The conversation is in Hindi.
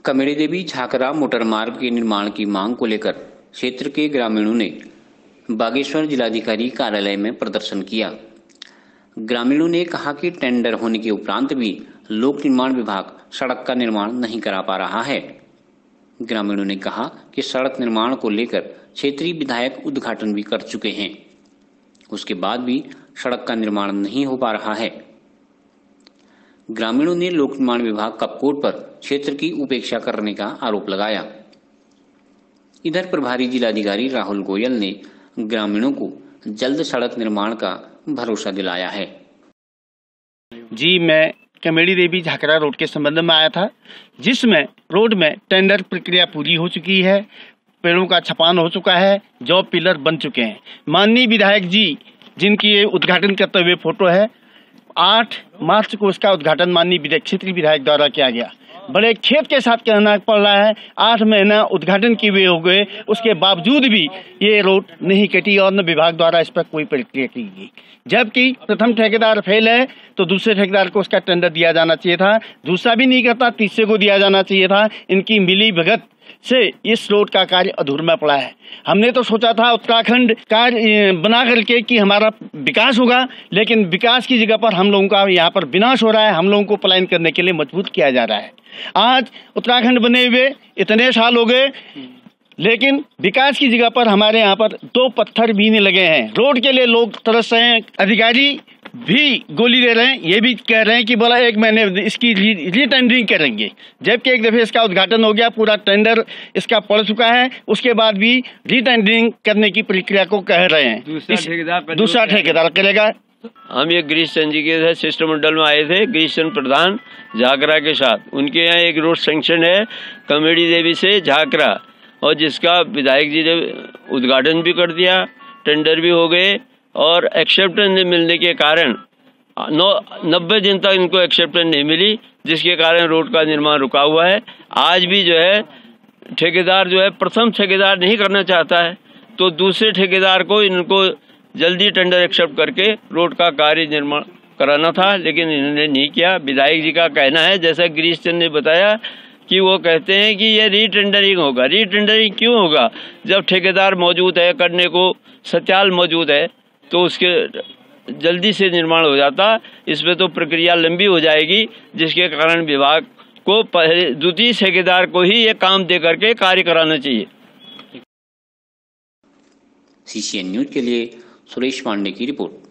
कमेड़ी देवी झाकरा मोटर मार्ग के निर्माण की मांग को लेकर क्षेत्र के ग्रामीणों ने बागेश्वर जिलाधिकारी कार्यालय में प्रदर्शन किया। ग्रामीणों ने कहा कि टेंडर होने के उपरांत भी लोक निर्माण विभाग सड़क का निर्माण नहीं करा पा रहा है। ग्रामीणों ने कहा कि सड़क निर्माण को लेकर क्षेत्रीय विधायक उद्घाटन भी कर चुके हैं, उसके बाद भी सड़क का निर्माण नहीं हो पा रहा है। ग्रामीणों ने लोक निर्माण विभाग कपकोट पर क्षेत्र की उपेक्षा करने का आरोप लगाया। इधर प्रभारी जिलाधिकारी राहुल गोयल ने ग्रामीणों को जल्द सड़क निर्माण का भरोसा दिलाया है। जी, मैं कमेड़ी देवी झाकरा रोड के संबंध में आया था, जिसमें रोड में टेंडर प्रक्रिया पूरी हो चुकी है, पेड़ों का छपान हो चुका है, जॉब पिलर बन चुके हैं। माननीय विधायक जी जिनकी ये उद्घाटन करते हुए फोटो है, 8 मार्च को इसका उद्घाटन माननीय क्षेत्रीय विधायक द्वारा किया गया। बड़े खेत के साथ कहना पड़ रहा है, 8 महीना उद्घाटन किए हुए हो गए, उसके बावजूद भी ये रोड नहीं कटी और न विभाग द्वारा इस पर कोई प्रक्रिया की गई। जबकि प्रथम ठेकेदार फेल है तो दूसरे ठेकेदार को उसका टेंडर दिया जाना चाहिए था, दूसरा भी नहीं करता, तीसरे को दिया जाना चाहिए था। इनकी मिली भगत से इस रोड का कार्य अधूरा पड़ा है। हमने तो सोचा था उत्तराखंड कार्य बना करके कि हमारा विकास होगा, लेकिन विकास की जगह पर हम लोगों का यहाँ पर विनाश हो रहा है। हम लोगों को पलायन करने के लिए मजबूर किया जा रहा है। आज उत्तराखंड बने हुए इतने साल हो गए, लेकिन विकास की जगह पर हमारे यहाँ पर 2 पत्थर भी नहीं लगे हैं। रोड के लिए लोग तरस रहे हैं, अधिकारी भी गोली दे रहे हैं। ये भी कह रहे हैं कि बोला 1 महीने इसकी रीटेंडरिंग करेंगे, जबकि एक दफे इसका उद्घाटन हो गया, पूरा टेंडर इसका पड़ चुका है, उसके बाद भी रीटेंडरिंग करने की प्रक्रिया को कह रहे हैं। दूसरा ठेकेदार करेगा। हम ये गिरीश चंद जी के शिष्टमंडल में आए थे, गिरीश चंद प्रधान झाकरा के साथ। उनके यहाँ एक रोड सैंक्शन है कमेड़ी देवी से झाकरा, और जिसका विधायक जी ने उद्घाटन भी कर दिया, टेंडर भी हो गए, और एक्सेप्टेंस मिलने के कारण 90 दिन तक इनको एक्सेप्टेंस नहीं मिली, जिसके कारण रोड का निर्माण रुका हुआ है। आज भी जो है ठेकेदार जो है प्रथम ठेकेदार नहीं करना चाहता है, तो दूसरे ठेकेदार को इनको जल्दी टेंडर एक्सेप्ट करके रोड का कार्य निर्माण कराना था, लेकिन इन्होंने नहीं किया। विधायक जी का कहना है, जैसा गिरीश चंद ने बताया, कि वो कहते हैं कि ये रीटेंडरिंग होगा। रीटेंडरिंग क्यों होगा? जब ठेकेदार मौजूद है, करने को सत्याल मौजूद है, तो उसके जल्दी से निर्माण हो जाता। इसमें तो प्रक्रिया लंबी हो जाएगी, जिसके कारण विभाग को पहले द्वितीय ठेकेदार को ही ये काम दे करके कार्य कराना चाहिए। CCN न्यूज के लिए सुरेश पांडे की रिपोर्ट।